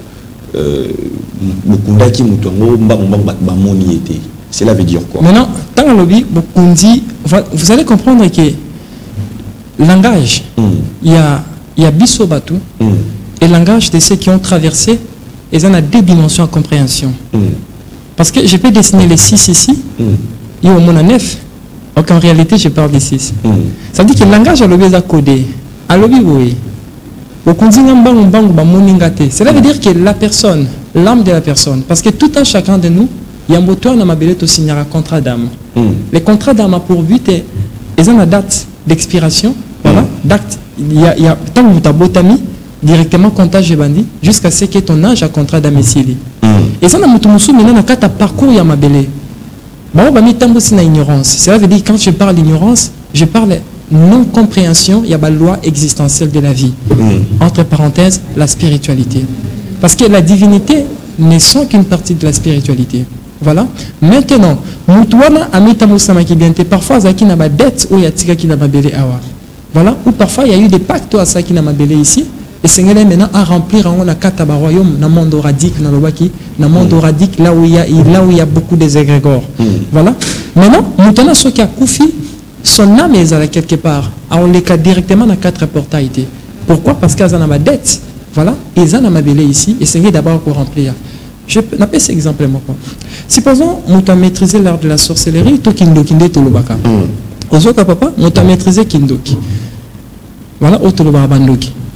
[SPEAKER 2] cela veut dire quoi?
[SPEAKER 1] Maintenant, dans le lobby, vous allez comprendre que le langage, mm. il y a, il y a Bissobatu, mm. et le langage de ceux qui ont traversé, ils ont deux dimensions de compréhension. Mm. Parce que je peux dessiner les six ici, mm. il y a au moins neuf, donc en réalité, je parle des six. Mm. Ça veut dire que le langage, à lobby, est codé. À lobby, oui. Cela veut dire que la personne, l'âme de la personne, parce que tout un chacun de nous, il y a un moteur dans ma belette aussi, il y a un contrat d'âme. Mm. Les contrats d'âme pour but, ils ont une date d'expiration, voilà, date, il y a, il y a tant que tu as botami, directement comptage bandi, jusqu'à ce que ton âge a contrat d'âme ici. Et ça, dans le parcours, il y a ma belette. Bon, bah, c'est une ignorance. Cela veut dire que quand je parle d'ignorance, je parle non-compréhension, il y a la loi existentielle de la vie. Mmh. Entre parenthèses, la spiritualité. Parce que la divinité ne sont qu'une partie de la spiritualité. Voilà. Maintenant, parfois, il y a des dettes ou il y a des dettes. Voilà. Ou parfois, il y a eu des pactes à ça qui n'a pas ici. Et c'est maintenant à remplir un royaume dans le monde radique, dans le monde radique, là où il y a, là où il y a beaucoup de égrégores. Mmh. Voilà. Maintenant, maintenant, ce qui a Koufi, son âme est là quelque part. On les cas directement dans quatre portails. Pourquoi? Parce qu'ils ont ma dette. Voilà. Ils ont ma belé ici. Et c'est d'abord pour remplir. Je n'appelle cet exemple. Supposons que tu as maîtrisé l'art de la sorcellerie. Tu as maîtrisé Tolobaka. Ozoka papa, tu as maîtrisé Kindoki. Voilà, Otoloba Bandoki.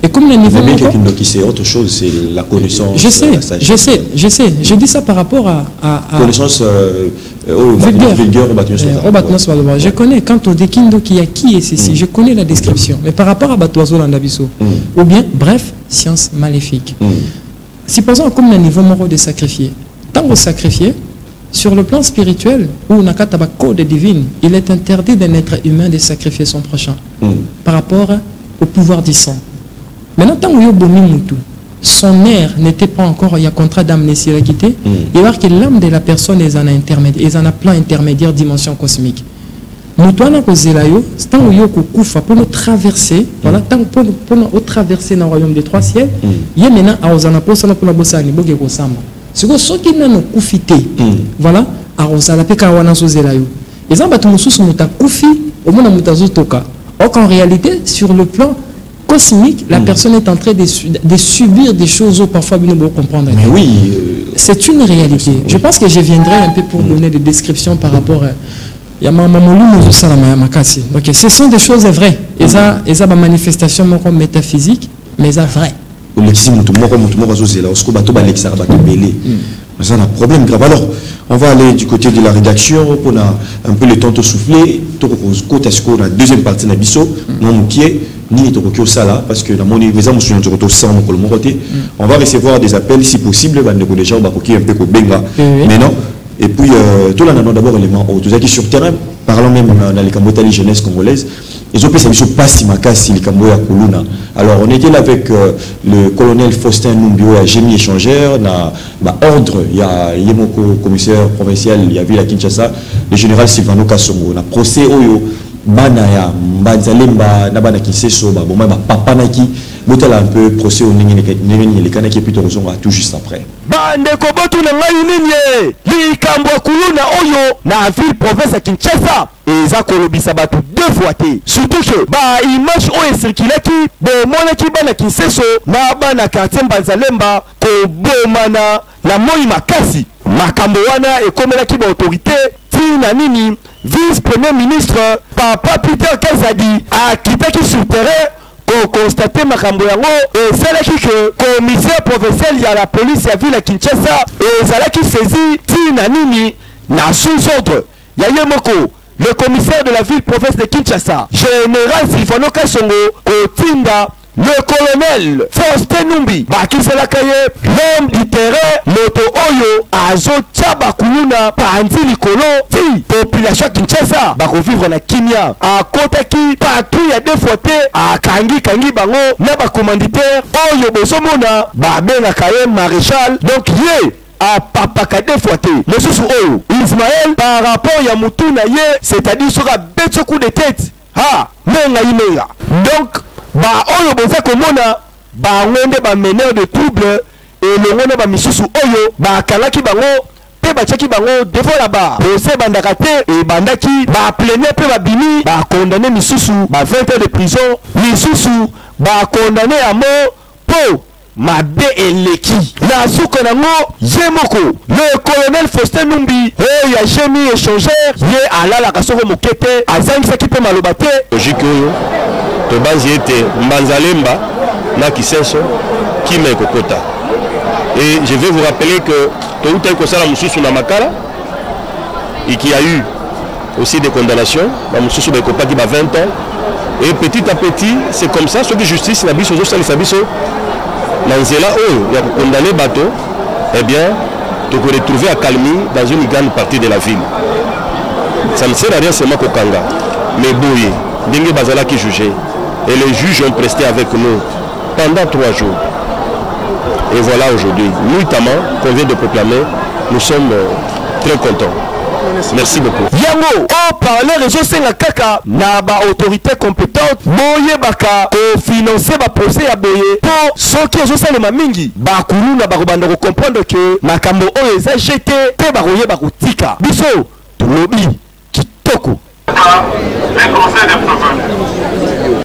[SPEAKER 1] Et comme le niveau...
[SPEAKER 2] Mais quelqu'un qui sait autre chose, c'est la connaissance.
[SPEAKER 1] Je sais, je sais, je sais. Je dis ça par rapport à... à, à
[SPEAKER 2] connaissance euh, au vulgaire, au
[SPEAKER 1] bâtiment. Je connais, quand on dit Kindo qui a qui est ceci, mm. je connais la description. Mais par rapport à Batoiso Landabiso, mm. ou bien, bref, science maléfique. Mm. Si par exemple, comme le niveau moral de sacrifier, tant que sacrifier, sur le plan spirituel, où on a un code divin, il est interdit d'un être humain de sacrifier son prochain mm. par rapport au pouvoir du sang. Maintenant, tant que son air n'était pas encore, il y a contrat d'amnésie à quitter, mm. il va que l'âme de la personne est en intermédiaire, est en plan intermédiaire, dimension cosmique. Moutouana kozelayo, tant que kufa pour nous traverser, voilà, tant pour nous traverser dans le royaume des trois ciels, il y a maintenant à osana pour ça pour la bossa ni boge kosamba. C'est que ceux qui n'ont kufité, voilà, à osala pe kawana sozelayo. Les gens battu mususu muta kufi, au moins mutazo toka. Or qu'en réalité, sur le plan cosmique, la mmh. personne est en train de, de subir des choses où parfois nous devons comprendre.
[SPEAKER 2] Mais oui. Euh,
[SPEAKER 1] c'est une réalité. Oui. Je pense que je viendrai un peu pour mmh. donner des descriptions par rapport à... Donc ce sont des choses vraies. Et ça, et ça, ma manifestation métaphysique, mais ça vrai.
[SPEAKER 2] C'est un problème grave. Alors, on va aller du côté de la rédaction pour un peu le temps de souffler. La deuxième partie de Bisso, non qui est ni Tokyo Sala, parce que la monnaie, on va recevoir des appels si possible. Déjà, on va un peu benga. Mais non. Et puis, euh, tout là, on a d'abord élément haut. Tout ça qui sur terrain, parlant même dans les Kambotali jeunesse congolaise, ils ont fait ça, ils sont pas si makasi, les Kamboya Kuluna. Alors, on était là avec euh, le colonel Faustin Numbio, à génie échangeur, na bah, ordre, il y a Yemoko, commissaire provincial, il y a vu la Kinshasa, le général Silvano Kassongo, na procès Oyo, Banaya, Mbanzalemba, Nabana Kinseso, bah, bon, bah, papa Naki, Botal un peu procès au Ningeni, les Kanaki, et puis Torozon, tout juste après.
[SPEAKER 3] Bande kobotu na ngai nini likambo kuluna oyo na ville province ya Kinshasa eza kolobisa batu deux fois te surtout que ba image oyo circulaki bo monaki bana Kinseso na bana quartier Mbanzalemba ko bomana la moi makasi makambo wana ekomelaki ba autorité tina nini vice premier ministre Papa Peter Kazadi a kitaki sur terrain pour constater makambo yango et c'est là que commissaire provincial ya la police ya ville à Kinshasa et ça là qui saisit tina nini na sous-ordre ya yemoko le commissaire de la ville province de Kinshasa général Silvano Kassongo Kotinda le colonel Faustin Numbi bakisela kaye l'homme du terrain moto oyo azo tchaba kuluna panzi likolo ti population Kinshasa bako vivre na kimia a kotaki patrouille ya deux fois te a kangi kangi bango na ba commanditaire oyo bosomona ba benga kaye maréchal donc ye a papaka deux fois te mosusu oyo Ismaël par rapport ya mutuna ye c'est-à-dire sera bête coup de tête ha menga imenga donc ba oyo boza komona ba ngonde ba meneur de trouble et le ngone ba misusu oyo ba kalaki bango pe ba tchaki bango devant là-bas procès bandaka te et bandaki ba plaigner pe ba bimi ba condamné misusu ba vingt ans de prison misusu ba condamné à mort po mabe eleki na suko nango yemoko le colonel Faustin Numbi oh ya génie échangeur ye alala kasoko mokete azangisaki pe maloba te
[SPEAKER 4] logique oyo to banzi ete Mbanzalemba na Kisenso qui me kokota et je vais vous rappeler que to uta ko sala mususu na makala et qu'il y a eu aussi des condamnations na mususu ba kopa ki ba vingt ans et petit à petit c'est comme ça ce que justice na biso zo sala sabiso na nzela oyo ya condamner bato eh bien tu peux retrouver à Kalmi dans une grande partie de la ville ça ne sert à rien seulement kokanga mais boye dingue bazala qui jugeait et les juges ont presté avec nous pendant trois jours. Et voilà aujourd'hui, nuitamment, qu'on vient de proclamer, nous sommes euh, très contents. Merci beaucoup.
[SPEAKER 3] Yango, on parlait réseau Senga Kaka, na ba autorité compétente, moye baka, ko financer ba procès à boye, pour ceux qui ont salé ma mingi, ba kuru na ba robanda ko comprendre que makambo o eza jeté, te ba roye ba tika. Biso, to lobi, kitoko.
[SPEAKER 5] Les conseils des provinces.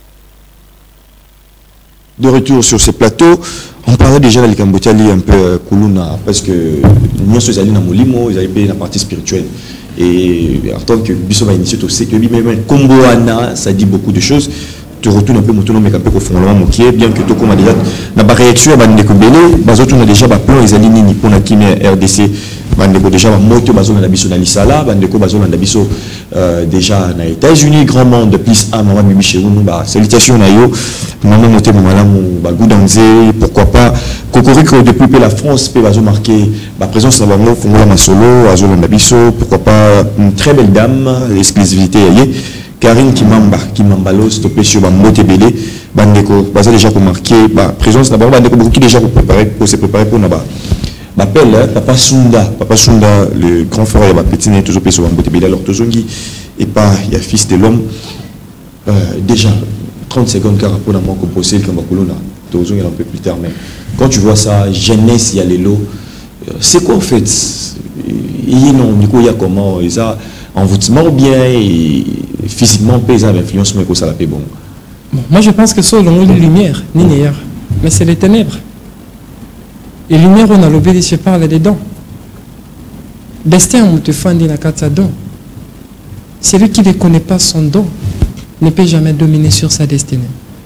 [SPEAKER 2] De retour sur ce plateau, on parlait déjà de l'Ikambotali un peu Kuluna, parce que nous sommes allés dans Molimo, ils avaient la partie spirituelle. Et en tant que Bissoma initié aussi, que lui-même, Komboana, ça dit beaucoup de choses. tu retournes un peu mon tournoi mais un peu au fond qui est bien que tout comme déjà na ba réaction ba ndeko belé bazoto na déjà ba plan ezali nini pour na kimia R D C ba ndeko déjà ba moto bazo na biso na lisala ba ndeko bazo na biso déjà na États-Unis grand monde plus un maman bibi chez nous ba salutation na yo maman moté mo malamu ba gudanze pourquoi pas Cocorico depuis la France peut bazo marquer ba présence na bango fongola masolo azo na biso pourquoi pas une très belle dame l'exclusivité yé Karine Kimamba, Kimambalo, stoppé sur Bambote Belé, Bandeko, basé déjà pour marquer, bah, présence d'abord, Bandeko, beaucoup qui déjà pour préparer, pour se préparer pour Naba. M'appelle Papa Sunda, Papa Sunda, le grand frère, il petit né, toujours sur Bambote Belé, alors Tozongi, et pas, il y a fils de l'homme, euh, déjà, trente secondes, car pour la mort composé, le Kambakulona, Tozongi un peu plus tard, mais quand tu vois ça, jeunesse, il y a les lots, c'est quoi en fait? Il y a non, Nico, il y a comment, et ça, envoûtement bien et physiquement paysan influence mais que ça la paie bon.
[SPEAKER 1] Bon, moi je pense que c'est le monde de lumière, ni néer, mais c'est les ténèbres. Et lumière on a l'obéi se parle dedans. Destin on te fait la carte don. Celui qui ne connaît pas son don ne peut jamais dominer sur sa destinée.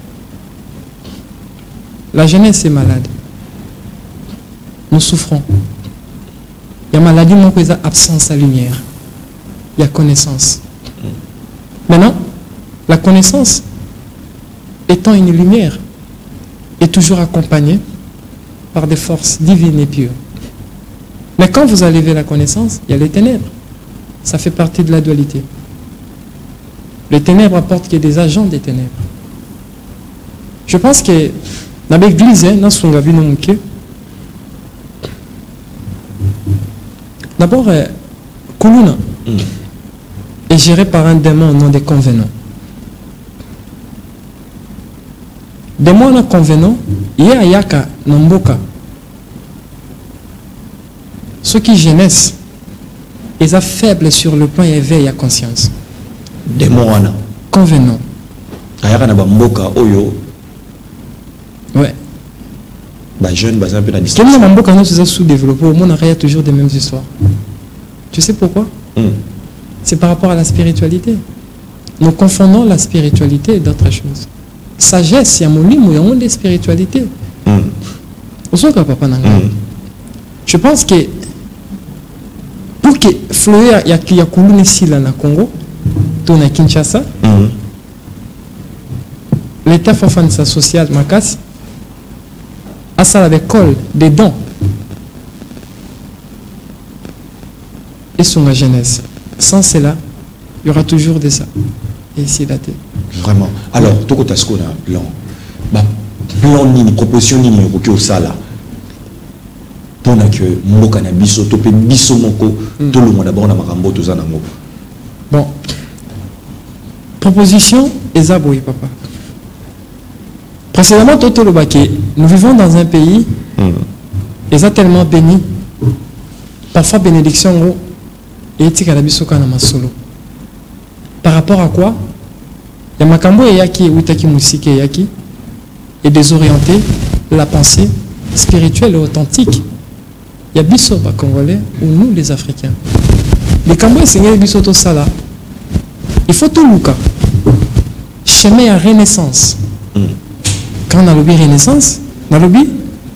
[SPEAKER 1] La jeunesse est malade. Nous souffrons. Il y a maladie, mon président, absence à lumière. Il y a connaissance. Maintenant, la connaissance, étant une lumière, est toujours accompagnée par des forces divines et pures. Mais quand vous enlevez la connaissance, il y a les ténèbres. Ça fait partie de la dualité. Les ténèbres apportent qu'il y a des agents des ténèbres. Je pense que dans l'église, d'abord, Kuluna est géré par un démon au nom des convenants. Démon convenant, il y a Yaka, Namboka. Ceux qui jeunesse, ils sont faibles sur le plan éveil à conscience.
[SPEAKER 2] Démon
[SPEAKER 1] convenant.
[SPEAKER 2] Ayaka na Mboka Oyo.
[SPEAKER 1] Ouais.
[SPEAKER 2] Bah jeune, bah un peu la distance.
[SPEAKER 1] Quel Mboka nous sommes sous-développés, au monde il y a toujours des mêmes histoires. Tu sais pourquoi? mm. C'est par rapport à la spiritualité. Nous confondons la spiritualité et d'autres choses. Sagesse, il y a mon livre, il y a des spiritualités. Mm. Je pense que pour que Fleur y a qui a coulé ici là na Congo, tout na Kinshasa, mm. l'État fait sa sociale Makas a ça avec col des dons et son jeunesse. Sans cela, il y aura toujours de ça. Et ici daté.
[SPEAKER 2] Vraiment. Alors, tout ce qu'on a plan, bah, plan ni proposition ni ni au sala. Pour que mon cannabis topé biso moko tout le monde d'abord na makambo tout ça nango.
[SPEAKER 1] Bon. Proposition ezaboy papa. Précédemment Toto Lobake, nous vivons dans un pays mm. tellement béni. Parfois bénédiction et cannabis kana masolo. Par rapport à quoi? Il y a makambo et yaki witaki musike yaki et désorienter la pensée spirituelle et authentique. Il y a biso ba congolais ou nous les Africains. Les Cambodgiens c'est biso to sala. Il faut tout luka. Chemin à renaissance. Mm. Quand on a lobby renaissance, on a lobby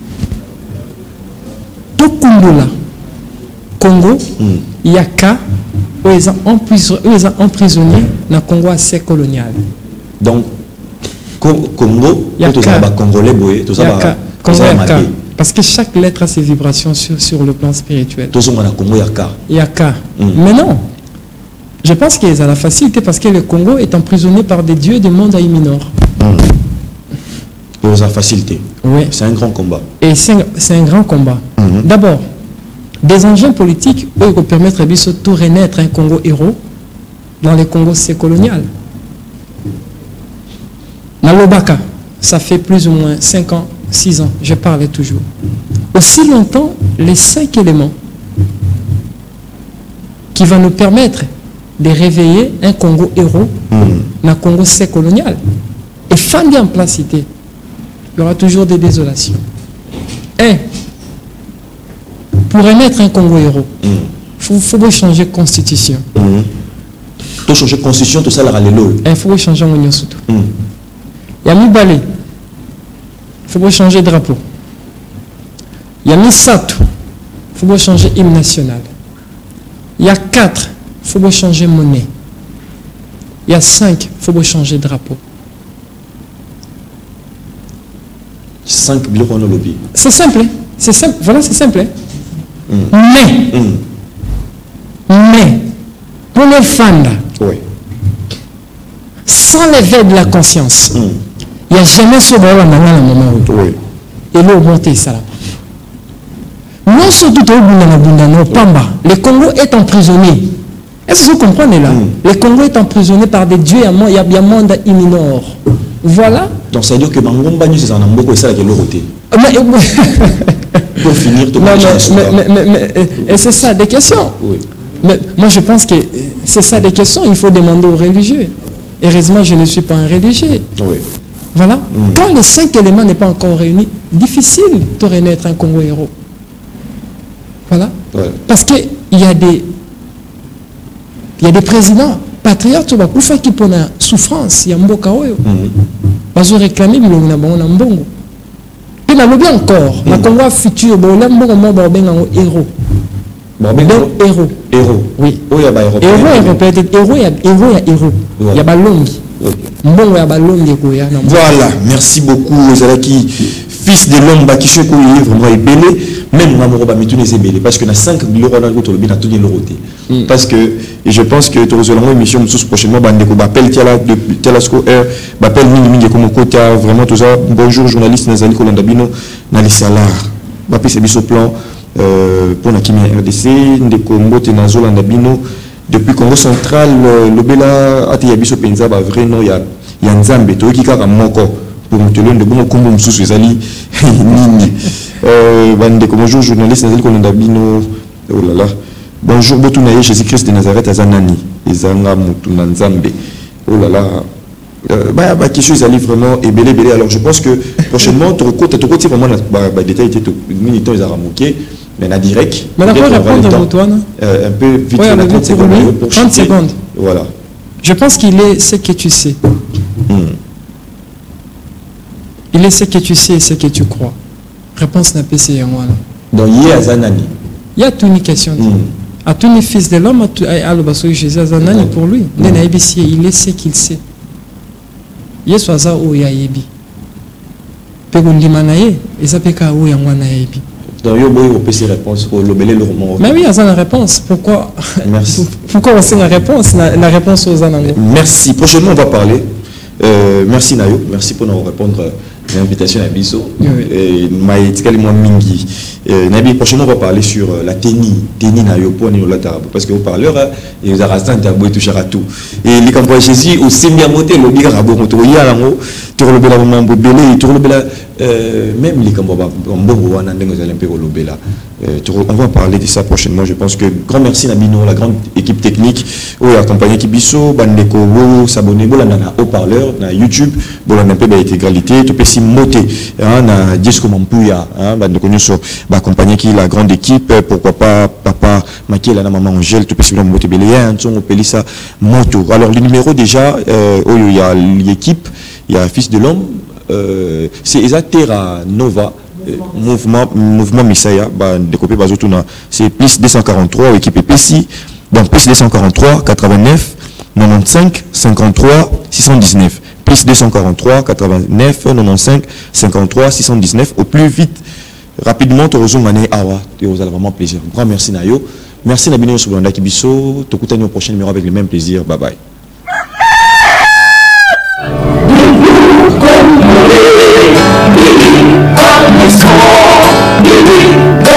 [SPEAKER 1] tout Kundula. Congo, il y a cas où ils ont emprisonné dans le Congo assez colonial.
[SPEAKER 2] Donc, Congo, il y a cas congolais, tout ça va.
[SPEAKER 1] Parce que chaque lettre a ses vibrations sur, sur le plan spirituel.
[SPEAKER 2] Tout ça, Congo, il y a cas.
[SPEAKER 1] Il y a cas. Mais non, je pense qu'ils ont la facilité parce que le Congo est emprisonné par des dieux du monde à minor.
[SPEAKER 2] Pour la facilité.
[SPEAKER 1] Oui.
[SPEAKER 2] C'est un grand combat.
[SPEAKER 1] Et c'est un, un grand combat. Mm-hmm. D'abord, des enjeux politiques pour permettre de tout renaître un Congo héros dans les Congos c'est colonial. Nalobaka, ça fait plus ou moins cinq ans, six ans, je parlais toujours. Aussi longtemps, les cinq éléments qui vont nous permettre de réveiller un Congo héros mm. dans le Congo c'est colonial. Et fin bien placité, il y aura toujours des désolations. Un, pour remettre un Congo héros, il mm. faut, faut changer de constitution.
[SPEAKER 2] Mm. Pour changer de constitution, tout ça, il faut
[SPEAKER 1] changer de constitution. Il y a mis Balé. Il faut changer de drapeau. Il y a mis Sato. Il faut changer hymne national. Il y a quatre. Il faut changer monnaie. Il y a cinq. Il faut changer de drapeau.
[SPEAKER 2] cinq blocs en lobby.
[SPEAKER 1] C'est simple. C'est simple. Voilà, c'est simple. Mm. Mais, mm. mais, pour les fans,
[SPEAKER 2] oui.
[SPEAKER 1] sans l'éveil de la conscience, il
[SPEAKER 2] mm.
[SPEAKER 1] n'y a jamais ce moment où
[SPEAKER 2] oui.
[SPEAKER 1] et l'eau monte ça là. Non surtout au Pamba, le Congo est emprisonné. Est-ce que vous comprenez là? Mm. Le Congo est emprisonné par des dieux, il y a bien monde imminent. Voilà.
[SPEAKER 2] Donc ça veut dire que Mangomba nous c'est en Amboko et ça qui est l'autre. Pour finir, tout
[SPEAKER 1] non, mais, mais, mais, mais, mais, et c'est ça des questions.
[SPEAKER 2] Oui.
[SPEAKER 1] Mais moi je pense que c'est ça des questions, il faut demander aux religieux. Heureusement, je ne suis pas un religieux.
[SPEAKER 2] Oui.
[SPEAKER 1] Voilà. Mm. Quand les cinq éléments n'est pas encore réunis, difficile de renaître un Congo héros. Voilà.
[SPEAKER 2] Ouais.
[SPEAKER 1] Parce qu'il y a des il y a des présidents patriotes qui pour la souffrance, il y a Mboka Oyo. Parce que réclamer le Mbongo. Et la lobby encore, la Congo futur, bon là Mbongo Mbongo héros. Héros.
[SPEAKER 2] Héros.
[SPEAKER 1] Oui.
[SPEAKER 2] Oh, il y a héros.
[SPEAKER 1] Héros peut-être héros il y a héros il y a héros. Il y a balongi. Mbongo il y a balongi ko ya.
[SPEAKER 2] Voilà, merci beaucoup Zalaki, fils de l'homme qui fait courir vraiment belé, même moi mon mais tous les belé parce que na cinq millions dans le lobby na tout les roté. Parce que et je pense que tu auras une émission prochainement bandeko appelle tiala de Telasco Air, appelle mingi mingi comme côté vraiment tout ça. Bonjour journaliste Nazali Kolandabino na les salaires. Ba pese biso plan euh pour na kimi R D C ndeko mbote na Zolandabino depuis Congo central le bela ati ya biso penza ba vrai non ya ya nzambe to ki kaka moko pour me tenir de bon kombo msusu ezali nini euh bandeko bonjour journaliste Nazali Kolandabino oh là là. Bonjour, Botunaye, Jésus-Christ de Nazareth, Azanani, Ezanga Mutuna Nzambe. Oh là là, euh, bah, bah, question, ils allaient vraiment et belé, belé. Alors, je pense que prochainement, tu as côté vraiment, bah, bah, détail, tu militants, ils ont ramoqué, mais on a direct.
[SPEAKER 1] Mais on va répondre à Boutouane.
[SPEAKER 2] Un peu vite,
[SPEAKER 1] ouais,
[SPEAKER 2] on a trente secondes.
[SPEAKER 1] Pour trente secondes.
[SPEAKER 2] Voilà.
[SPEAKER 1] Je pense qu'il est ce que tu sais. Hmm. Il est ce que tu sais et ce que tu crois. Réponse n'a pas essayé.
[SPEAKER 2] Donc, il y a Azanani.
[SPEAKER 1] Il y a toute une question. Hmm. À tous les fils de l'homme, à l'obassoy Jésus, Azanani pour lui. Il est ce qu'il sait. Il est soit ça ou il y a Yebi. Pegundimanaye, et ça peut qu'à où il y a un Yebi.
[SPEAKER 2] Donc, il y a une réponse pour le belé le roman.
[SPEAKER 1] Mais oui, il y a une réponse. Pourquoi?
[SPEAKER 2] Merci.
[SPEAKER 1] Pourquoi on sait la réponse? La réponse aux Anango.
[SPEAKER 2] Merci. Prochainement, on va parler. Euh, merci Nayo. Merci pour nous répondre à l'invitation à Bisso. Et Maïtikali Mingi. Nabi, prochainement, on va parler sur la ténie, ténie Nayo pour nous la table. Parce que vous parlez, et vous avez un tabou toucher à tout. Et les campagnes Jésus, au Sémiamoté, le bigar à Bomoto, il y a un mot, tu le bela mambo belé, tu le bela, même les campagnes Mambo, on a un peu le bela. On va parler de ça prochainement. Je pense que grand merci Nabino, la grande équipe technique, où accompagné Kibiso, Bandeko, s'abonner, bolana haut-parleur, na YouTube, bolana peu d'intégralité, tu peux s'y moter, na disco Mampuya, Bandeko Nyuso, accompagné qui la grande équipe, pourquoi pas papa, Maké, la maman Angèle, tu peux s'y moter belé, un son au Pelissa, moto. Alors le numéro déjà, où il y a l'équipe, il y a Fils de l'homme, c'est Terra Nova. Mouvement, mouvement Misaya, bah, découpé par Zotuna, c'est plus deux cent quarante-trois, équipe P C, donc plus deux cent quarante-trois, quatre-vingt-neuf, quatre-vingt-quinze, cinquante-trois, six cent dix-neuf, plus deux cent quarante-trois, quatre-vingt-neuf, quatre-vingt-quinze, cinquante-trois, six cent dix-neuf, au plus vite, rapidement, tu rejoins Mané Awa, tu as vraiment plaisir. Grand merci Nayo, merci Nabino sur Blanda Kibiso, tu écoutes au prochain numéro avec le même plaisir, bye bye. Let's go,